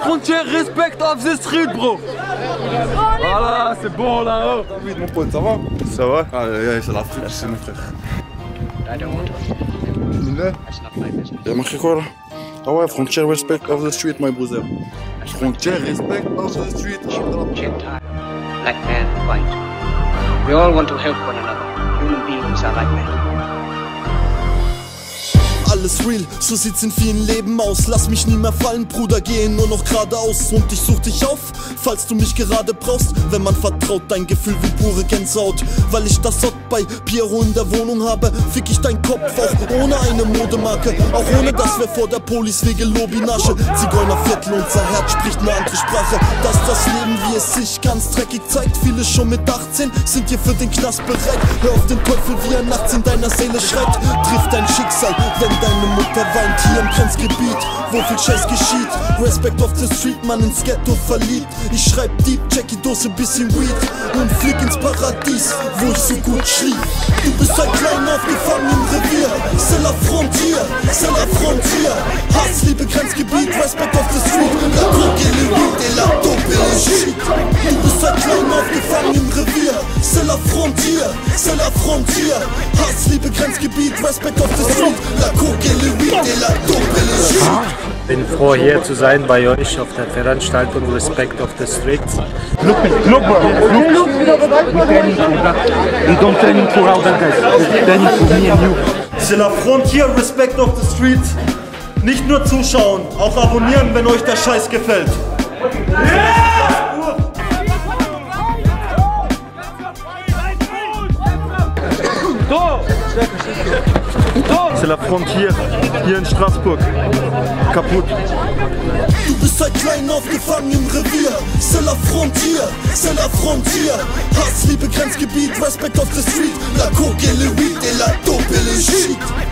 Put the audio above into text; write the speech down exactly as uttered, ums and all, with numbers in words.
frontière, respect of the street, bro. Voilà, c'est bon là. Oh. David, mon pote, ça va? Ça va? Ah, ouais, c'est l'Afrique, c'est mon frère. Il a marqué quoi là? Ah ouais, frontière, respect of the street, my brother. Frontière, respect of the street. Gentile, black man, white. We all want to help one another. Human beings are like that. Alles real, so sieht's in vielen Leben aus. Lass mich nie mehr fallen, Bruder, geh nur noch geradeaus. Und ich such dich auf, falls du mich gerade brauchst. Wenn man vertraut, dein Gefühl wie pure Gänsehaut. Weil ich das Sott bei Piero in der Wohnung habe, fick ich deinen Kopf auch ohne eine Modemarke. Auch ohne, dass wir vor der Police wegen Lobby nasche. Zigeunerviertel, unser Herz spricht eine andere Sprache. Das ist das Leben, wie es sich ganz dreckig zeigt. Viele schon mit achtzehn sind hier für den Knast bereit. Hör auf den Teufel, wie er nachts in deiner Seele schreit. Triff dein Schicksal, wenn deine Mutter weint hier im Grenzgebiet, wo viel Scheiß geschieht. Respect of the street, man ins Ghetto verliebt. Ich schreib deep, check die Dose, bisschen Weed und flieg ins Paradies, wo ich so gut schlief. Du bist seit klein aufgefangen im Revier. C'est la frontière, c'est la frontière. Hass, Liebe, Grenzgebiet, Respect of the street. La drogue et le weed et la dope et le shit. Du bist seit klein aufgefangen im Revier. C'est la frontière, c'est la frontière. Hass, Liebe, Grenzgebiet, Respect of the street. La coke et le weed et la dope et le shit. Bin froh, hier zu sein bei euch auf der Veranstaltung Respect of the Streets. Look, look, bro. Look, we're training for that. We don't training for other guys. We're training for me and you. C'est la frontière, Respect of the Streets. Nicht nur zuschauen, auch abonnieren, wenn euch der Scheiß gefällt. C'est la frontière hier in Straßburg. Kaputt. Du bist seit klein aufgefangen im Revier. C'est la frontière, c'est la frontière. Hass, Liebe, Grenzgebiet, Respect of the street. La coke et le weed et la dope et le shit.